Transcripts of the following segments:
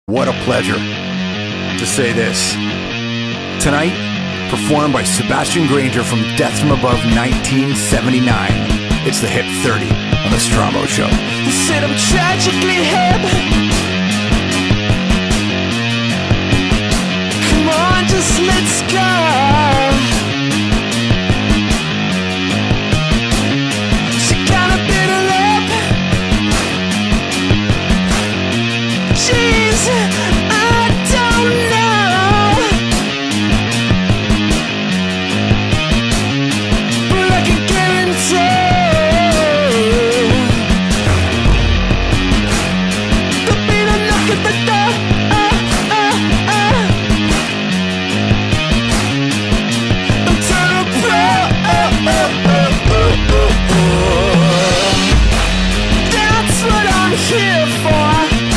What a pleasure to say this. Tonight, performed by Sebastien Grainger from Death from Above 1979. It's the Hip 30 on the Strombo Show. They said I'm tragically hip. Come on, just let's go. She got a bit of lip. Jeez, I don't know, but I can guarantee there'll be no knock at the door. I'm turn a pro. That's what I'm here for.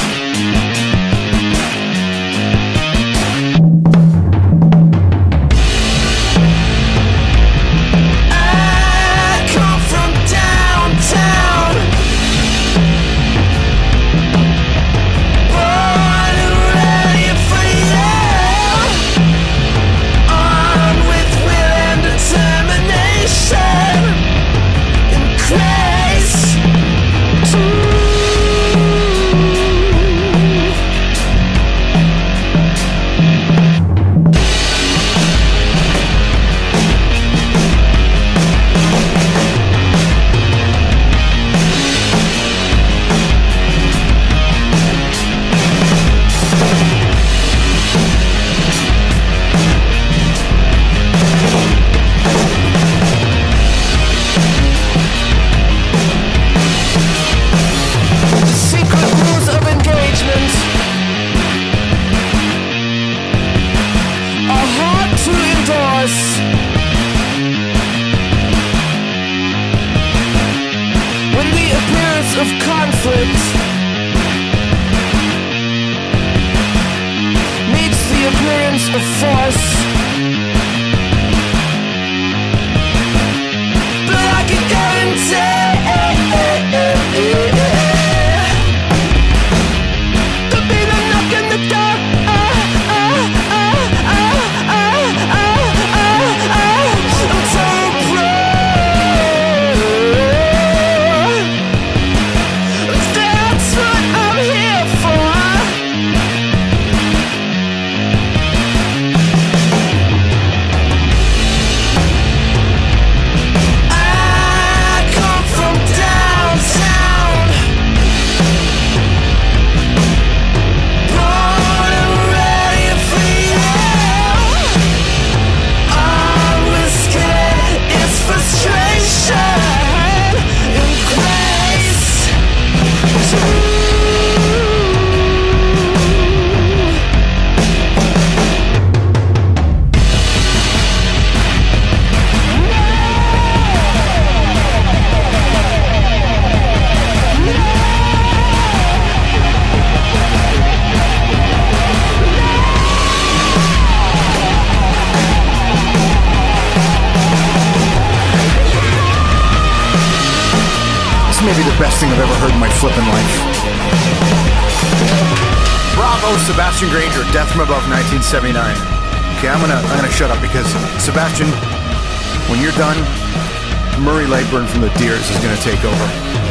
Of conflict meets the appearance of force, but I can guarantee there'll be no knock on the door. I'm so proud. That's what I'm here for. I come from downtown, born and ready for you. I'm whiskey, it's frustration and grace. This may be the best thing I've ever heard in my flippin' life. Bravo, Sebastien Grainger, Death from Above 1979. Okay, I'm gonna shut up because Sebastien, when you're done, Murray Lightburn from the Deers is gonna take over.